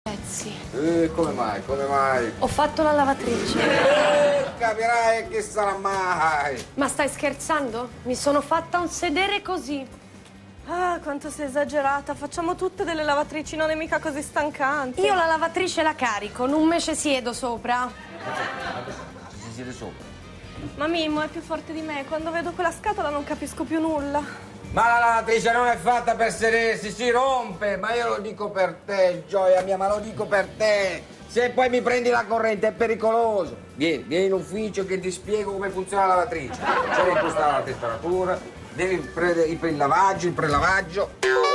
pezzi. Come mai, come mai? Ho fatto la lavatrice. Capirai che sarà mai. Ma stai scherzando? Mi sono fatta un sedere così. Ah, quanto sei esagerata. Facciamo tutte delle lavatrici, non è mica così stancante. Io la lavatrice la carico, non me ci siedo sopra. Si siede sopra. Ma Mimmo è più forte di me. Quando vedo quella scatola non capisco più nulla. Ma la lavatrice non è fatta per sedersi, si rompe. Ma io lo dico per te, Gioia mia, ma lo dico per te. Se poi mi prendi la corrente è pericoloso. Vieni in ufficio che ti spiego come funziona la lavatrice. Devi impostare la temperatura, devi prendere il lavaggio, il prelavaggio.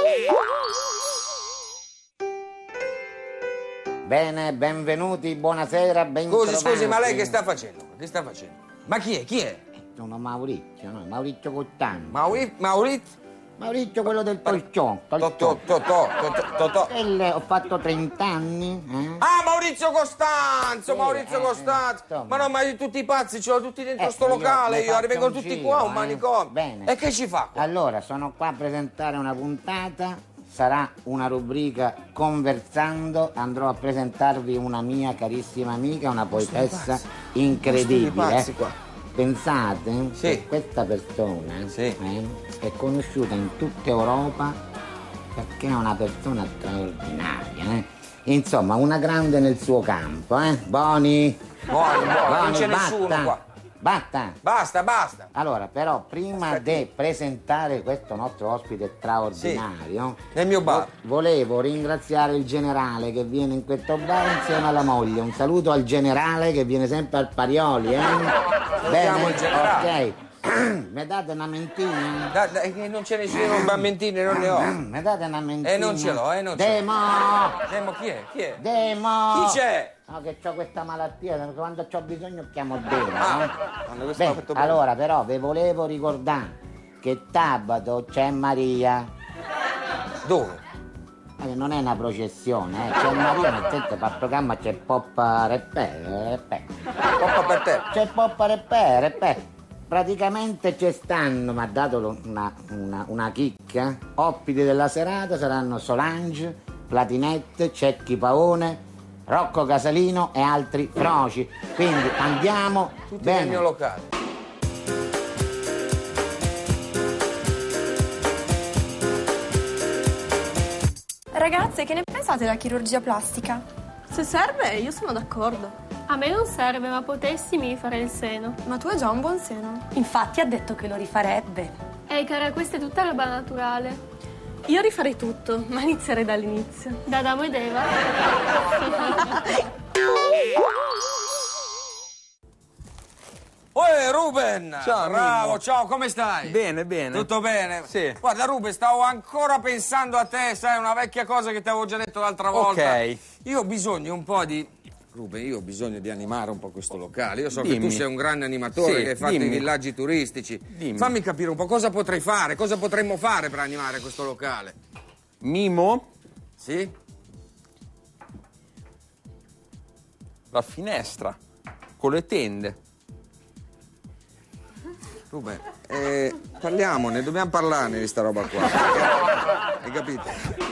Bene, benvenuti, buonasera, bentrovati. Scusi, ma lei che sta facendo? Che sta facendo? Ma chi è? Chi è? Sono Maurizio, no? Maurizio Cottano. Maurizio? Maurizio, quello del Tolciò. Totò. Ho fatto 30 anni, Ah, Maurizio Costanzo, Sì, Maurizio Costanzo. insomma. Ma no, ma tutti i pazzi ce l'ho tutti dentro sto locale, io arrivo tutti qua, un manicomio. Bene. E che ci fa qua? Allora, sono qua a presentare una puntata, sarà una rubrica Conversando, andrò a presentarvi una mia carissima amica, una poetessa incredibile. pazzi qua. Pensate Sì. che questa persona Sì. è conosciuta in tutta Europa perché è una persona straordinaria. Insomma, una grande nel suo campo. Boni, Buoni, non c'è nessuno batta. qua. Basta. Basta. Allora, però, prima di presentare questo nostro ospite straordinario, Nel mio bar. volevo ringraziare il generale che viene in questo bar insieme alla moglie. Un saluto al generale che viene sempre al Parioli, Salutiamo il generale. Ok. Mi date una mentina? Che non c'è nessuno, bammentine non ne ho. Mi date una mentina? Non ce l'ho, non ce l'ho. Demo! Demo, chi è? Chi è? Demo! Chi c'è? No, che ho questa malattia, quando ho bisogno chiamo Demo. Quando questo ha fatto bene. Allora, però, vi volevo ricordare che sabato c'è Maria. Dove? Non è una processione, c'è Maria, nel senso, per il programma c'è Poppa Reppè. Poppa per te. C'è Poppa Reppè. Praticamente ci stanno, mi ha dato una chicca. Ospiti della serata saranno Solange, Platinette, Cecchi Paone, Rocco Casalino e altri froci. Quindi andiamo Tutti bene. nel mio locale. Ragazze, che ne pensate della chirurgia plastica? Se serve, io sono d'accordo. A me non serve, ma potessi mi rifare il seno. Ma tu hai già un buon seno. Infatti ha detto che lo rifarebbe. Cara, questa è tutta roba naturale. Io rifarei tutto, ma inizierei dall'inizio. Da Adamo ed Eva. Ruben! Ciao, bravo, Mimmo. ciao, come stai? Bene. Tutto bene? Sì. Guarda, Ruben, stavo ancora pensando a te, sai, una vecchia cosa che ti avevo già detto l'altra volta. Ok. Io ho bisogno un po' di... Ruben, io ho bisogno di animare un po' questo locale. Io so che Dimmi. tu sei un grande animatore, Sì, che hai fatto dimmi. i villaggi turistici. Dimmi. Fammi capire un po' cosa potrei fare, cosa potremmo fare per animare questo locale. Mimo, Sì? la finestra con le tende. Ruben, parliamone, dobbiamo parlarne di sta roba qua. Hai capito?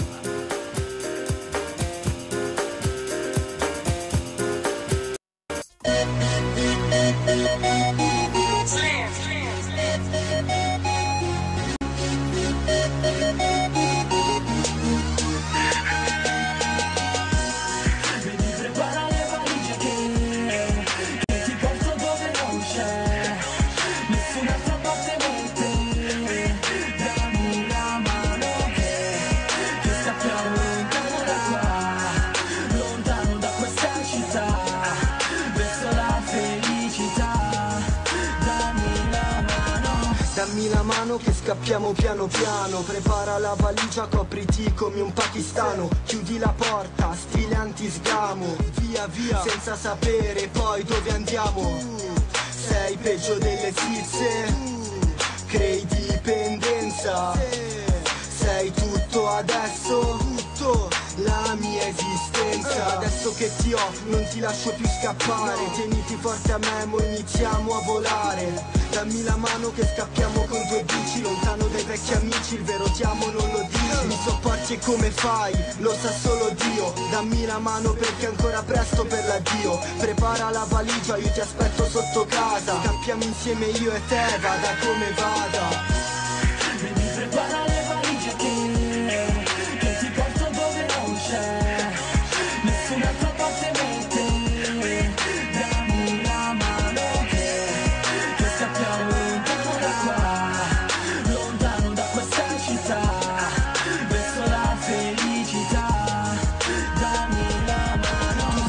Dammi la mano che scappiamo piano piano. Prepara la valigia, copriti come un pakistano. Chiudi la porta, stile antisgamo. Via via, senza sapere poi dove andiamo. Sei peggio delle tizze, crei dipendenza. Sei tutto adesso, tutto la mia esistenza. Adesso che ti ho, non ti lascio più scappare. Tieniti forte a me, mo iniziamo a volare. Dammi la mano che scappiamo con due bici. Lontano dai vecchi amici, il vero ti amo non lo dici. Mi sopporti e come fai? Lo sa solo Dio. Dammi la mano perché è ancora presto per l'addio. Prepara la valigia, io ti aspetto sotto casa. Campiamo insieme io e te, vada come vada. Baby, prepara le valigie che ti porto dove non c'è nessun'altra parte con te. Dammi la mano che scappiamo lontano da qua, lontano da questa città, verso la felicità. Dammi la mano.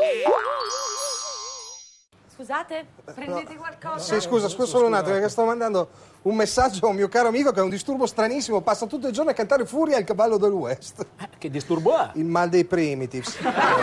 Scusate, prendete qualcosa? Sì, scusa solo un attimo, perché sto mandando un messaggio a un mio caro amico che ha un disturbo stranissimo, passa tutto il giorno a cantare Furia al cavallo del West. Che disturbo ha? Il mal dei primitives.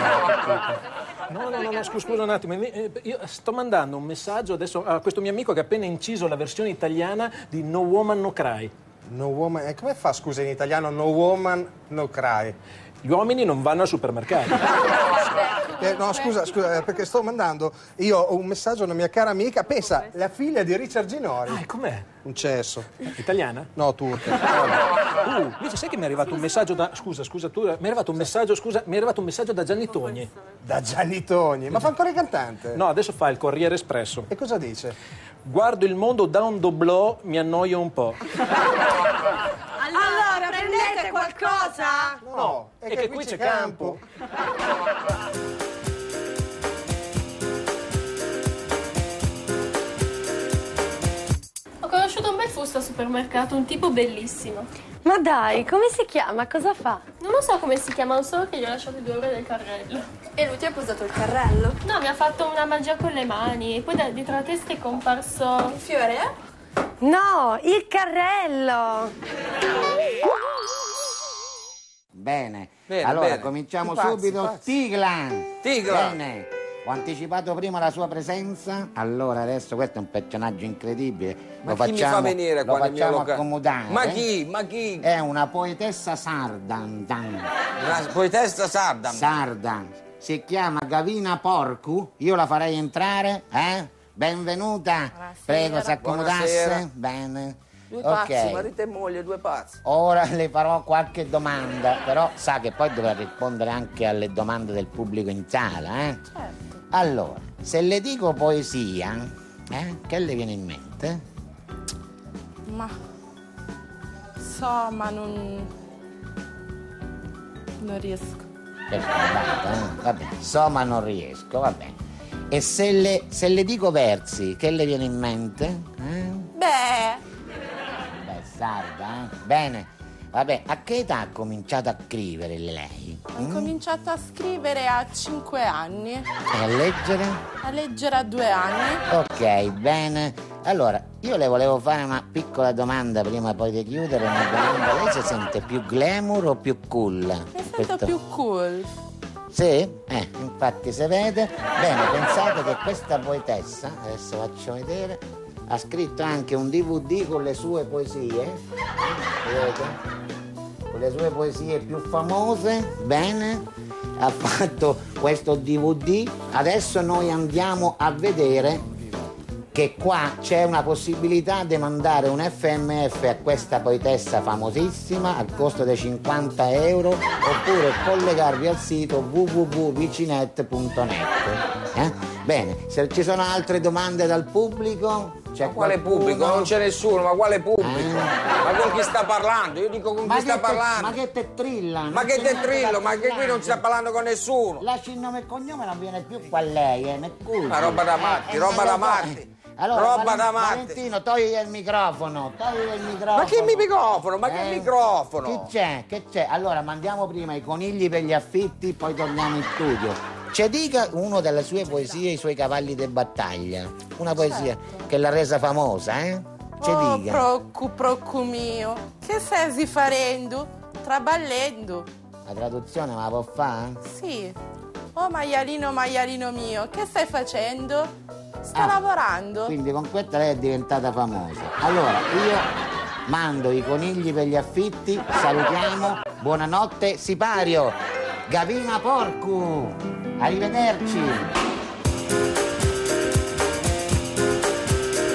No, scusa un attimo. Io sto mandando un messaggio adesso a questo mio amico che ha appena inciso la versione italiana di No Woman No Cry. No woman, e come fa, scusa, in italiano No Woman No Cry? Gli uomini non vanno al supermercato. No, scusa, perché sto mandando io un messaggio a una mia cara amica, pensa, la figlia di Richard Ginori. Ah, e com'è? Un cesso. Italiana? No, turca. Invece sai che mi è arrivato un messaggio da... Scusa, tu... Mi è arrivato un messaggio da Gianni Togni. Da Gianni Togni? Ma fa ancora il cantante? No, adesso fa il Corriere Espresso. E cosa dice? Guardo il mondo da un doblò, mi annoio un po'. Allora, prendete qualcosa? No, è che qui c'è campo. Ho conosciuto un bel fusto al supermercato, un tipo bellissimo. Ma dai, come si chiama? Cosa fa? Non lo so come si chiama, solo che gli ho lasciato 2 ore del carrello. E lui ti ha posato il carrello? No, mi ha fatto una magia con le mani e poi dietro la testa è comparso... Un fiore? No, il carrello! Bene, Bene, allora bene. cominciamo Pazzi, subito. pazzi. Tiglan! Tiglan. Bene, ho anticipato prima la sua presenza, allora adesso questo è un personaggio incredibile. Ma chi mi fa venire lo qua nel mio facciamo locale? accomodare. Ma chi? Ma chi? È una poetessa sarda. Una poetessa sarda. Sarda. Si chiama Gavina Porcu. Io la farei entrare, eh? Benvenuta. Prego, si accomodasse. Buonasera. Bene. 2 pazzi, Ok. marito e moglie, 2 pazzi. Ora le farò qualche domanda, però sa che poi dovrà rispondere anche alle domande del pubblico in sala, eh? Certo. Allora, se le dico poesia, che le viene in mente? Ma ma non riesco. Per vabbè, so ma non riesco, vabbè. E se le dico versi, che le viene in mente? Beh, sarda, Bene. Vabbè, a che età ha cominciato a scrivere lei? ho cominciato a scrivere a 5 anni, E a leggere? a leggere a 2 anni. Ok, bene. Allora, io le volevo fare una piccola domanda prima poi di chiudere. Una domanda. Lei si sente più glamour o più cool? Mi sento più cool. Sì? Infatti si vede. Bene, pensate che questa poetessa, adesso faccio vedere, ha scritto anche un DVD con le sue poesie. Vedete? Con le sue poesie più famose. Bene. Ha fatto questo DVD. Adesso noi andiamo a vedere che qua c'è una possibilità di mandare un FMF a questa poetessa famosissima al costo di 50 euro, oppure collegarvi al sito www.vicinet.net. Bene, se ci sono altre domande dal pubblico? C'è Quale pubblico? Non c'è nessuno, ma quale pubblico? Ma con chi sta parlando? Io dico con chi sta parlando. Ma che te trilla? Ma che te trillo? Ma che qui non sta parlando con nessuno. Lasci il nome e cognome, non viene più qua lei, ne scusi. Ma roba da matti, roba da matti. Allora, roba da matti. Valentino, togli il microfono, Ma che microfono? Ma che microfono? Chi c'è? Che c'è? Allora, mandiamo prima i conigli per gli affitti, poi torniamo in studio. Ci dica uno delle sue poesie, i suoi cavalli di battaglia. Una poesia che l'ha resa famosa, Ci dica. Procu mio, che stai facendo? Traballendo. La traduzione me la può fare? Sì. Oh maialino mio, che stai facendo? Sto lavorando. Quindi con questa lei è diventata famosa. Allora, io mando i conigli per gli affitti, salutiamo, buonanotte, sipario, Gavina Porcu, arrivederci.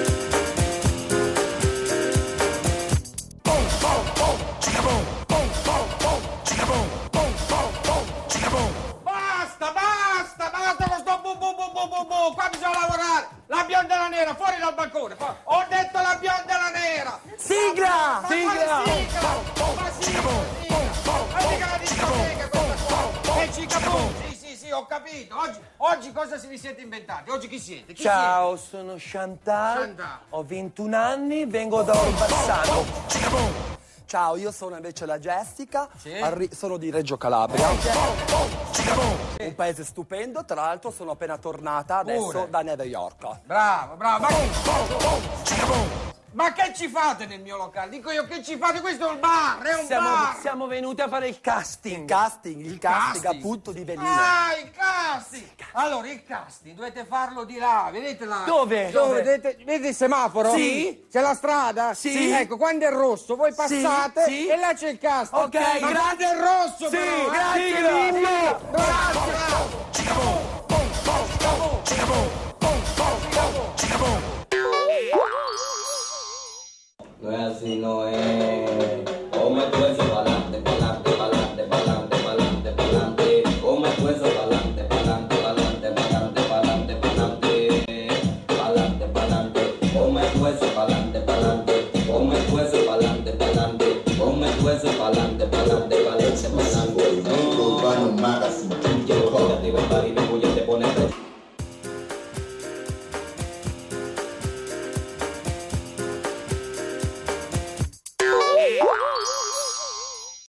Boom, boom, boom, chicka boom, boom, boom. qua bisogna lavorare. La bionda e la nera, fuori dal balcone. Ho detto la bionda e la nera. Sigla! Sigla! Ma mica la discoteca questa qua. E Cicabum. Sì, ho capito. Oggi cosa vi siete inventati? Oggi chi siete? Ciao, sono Chantal, ho 21 anni, vengo da Orbassano. Ciao, io sono invece la Jessica, sono di Reggio Calabria. Un paese stupendo, tra l'altro sono appena tornata adesso da New York. Bravo. Ma che ci fate nel mio locale? Dico io, che ci fate? Questo è un bar, è un bar! Siamo venuti a fare il casting. Il casting appunto di Bellina. Ah, il casting! Allora, il casting dovete farlo di là, vedete là? Dove? Vedete il semaforo? Sì. C'è la strada? Sì. Ecco, quando è rosso voi passate e là c'è il casting. Ok, ma quando è rosso però! Grazie mille! No es así, no es. Come tú eso pa'lante, pa'lante, pa'lante, pa'lante, pa'lante, pa'lante. Come tú eso pa'lante, pa'lante, pa'lante, pa'lante, pa'lante, pa'lante, pa'lante, pa'lante. Come tú eso pa'lante.